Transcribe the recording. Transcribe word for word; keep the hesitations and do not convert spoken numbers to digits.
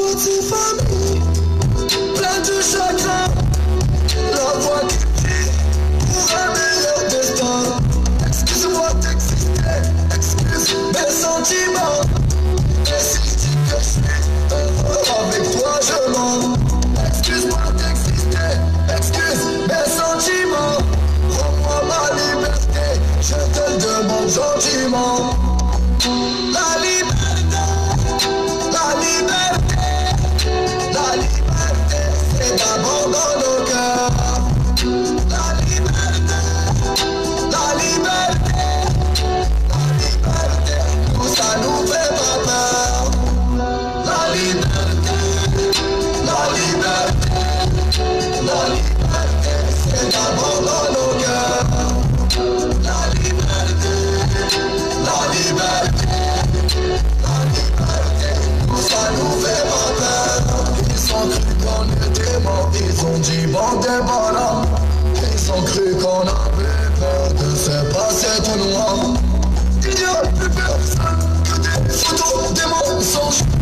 toute ses familles, plein de chagrin. La voix qui crie pour un meilleur destin. Excuse-moi d'exister, excuse mes sentiments. Et si je dis que je suis heureux avec toi, je mens. Excuse-moi d'exister, excuse mes sentiments. Rends-moi ma liberté, je te le demande gentiment. La liberté, la liberté, la liberté, c'est d'abord dans nos cœurs. La liberté, la liberté, la liberté, tout ça nous fait pas peur. La liberté, la liberté, la liberté, c'est d'abord dans nos cœurs. La liberté, la liberté, la liberté, tout ça nous fait pas peur. Ils ont cru qu'on était morts, ils ont dit bon débarras. Ils ont cru qu'on avait peur de se passer tout noir. Il n'y a plus personne que des photos, des mensonges.